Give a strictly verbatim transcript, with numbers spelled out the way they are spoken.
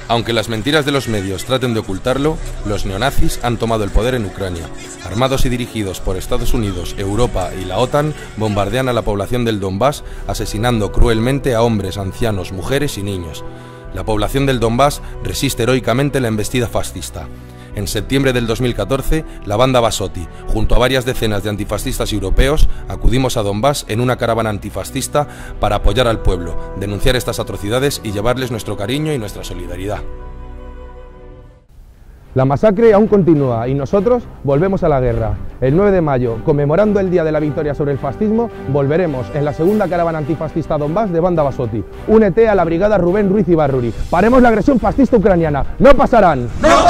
Aunque las mentiras de los medios traten de ocultarlo, los neonazis han tomado el poder en Ucrania. Armados y dirigidos por Estados Unidos, Europa y la OTAN, bombardean a la población del Donbass, asesinando cruelmente a hombres, ancianos, mujeres y niños. La población del Donbass resiste heroicamente la embestida fascista. En septiembre del dos mil catorce, la banda Basotti, junto a varias decenas de antifascistas europeos, acudimos a Donbass en una caravana antifascista para apoyar al pueblo, denunciar estas atrocidades y llevarles nuestro cariño y nuestra solidaridad. La masacre aún continúa y nosotros volvemos a la guerra. El nueve de mayo, conmemorando el Día de la Victoria sobre el Fascismo, volveremos en la segunda caravana antifascista a Donbass de banda Basotti. Únete a la brigada Rubén Ruiz Ibarruri. Paremos la agresión fascista ucraniana. ¡No pasarán! ¡No!